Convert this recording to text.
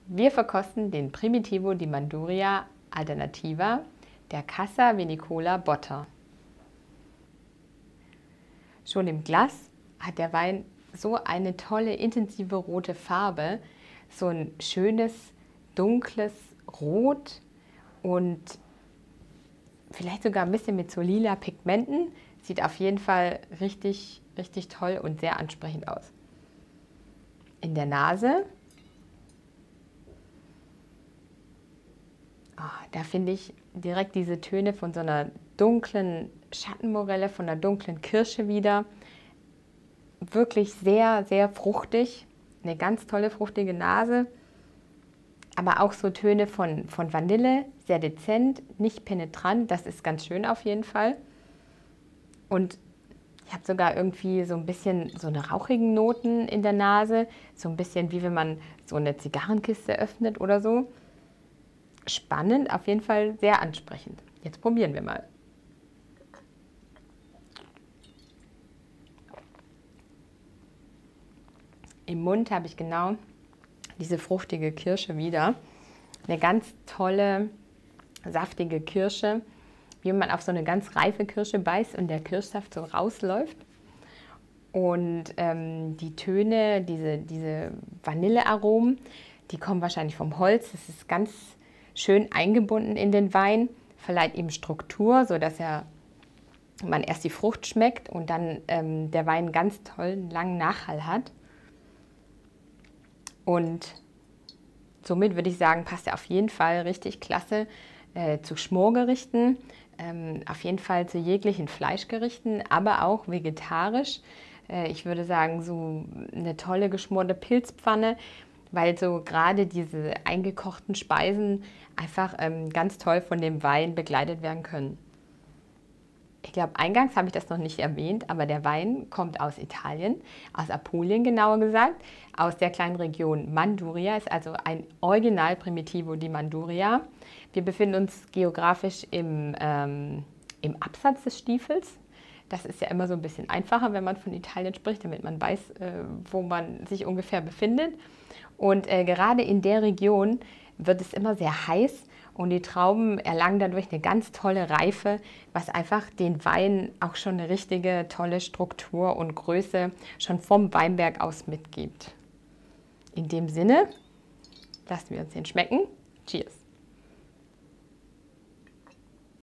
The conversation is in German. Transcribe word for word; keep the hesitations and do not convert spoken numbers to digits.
Wir verkosten den Primitivo di Manduria Alternativa der Casa Vinicola Botta. Schon im Glas hat der Wein so eine tolle, intensive rote Farbe, so ein schönes, dunkles Rot und vielleicht sogar ein bisschen mit so lila Pigmenten. Sieht auf jeden Fall richtig, richtig toll und sehr ansprechend aus. In der Nase, oh, da finde ich direkt diese Töne von so einer dunklen Schattenmorelle, von einer dunklen Kirsche wieder. Wirklich sehr, sehr fruchtig. Eine ganz tolle, fruchtige Nase. Aber auch so Töne von, von Vanille, sehr dezent, nicht penetrant. Das ist ganz schön auf jeden Fall. Und ich habe sogar irgendwie so ein bisschen so eine rauchigen Noten in der Nase. So ein bisschen wie wenn man so eine Zigarrenkiste öffnet oder so. Spannend, auf jeden Fall sehr ansprechend. Jetzt probieren wir mal. Im Mund habe ich genau diese fruchtige Kirsche wieder. Eine ganz tolle, saftige Kirsche, wie wenn man auf so eine ganz reife Kirsche beißt und der Kirschsaft so rausläuft. Und ähm, die Töne, diese, diese Vanillearomen, die kommen wahrscheinlich vom Holz. Das ist ganz schön eingebunden in den Wein, verleiht ihm Struktur, sodass er, man erst die Frucht schmeckt und dann ähm, der Wein einen ganz tollen, langen Nachhall hat. Und somit würde ich sagen, passt er auf jeden Fall richtig klasse äh, zu Schmorgerichten, ähm, auf jeden Fall zu jeglichen Fleischgerichten, aber auch vegetarisch. Äh, ich würde sagen, so eine tolle geschmorte Pilzpfanne, weil so gerade diese eingekochten Speisen einfach ähm, ganz toll von dem Wein begleitet werden können. Ich glaube, eingangs habe ich das noch nicht erwähnt, aber der Wein kommt aus Italien, aus Apulien genauer gesagt, aus der kleinen Region Manduria, ist also ein Original Primitivo di Manduria. Wir befinden uns geografisch im, ähm, im Absatz des Stiefels. Das ist ja immer so ein bisschen einfacher, wenn man von Italien spricht, damit man weiß, äh, wo man sich ungefähr befindet. Und äh, gerade in der Region wird es immer sehr heiß. Und die Trauben erlangen dadurch eine ganz tolle Reife, was einfach den Wein auch schon eine richtige tolle Struktur und Größe schon vom Weinberg aus mitgibt. In dem Sinne, lassen wir uns den schmecken. Cheers!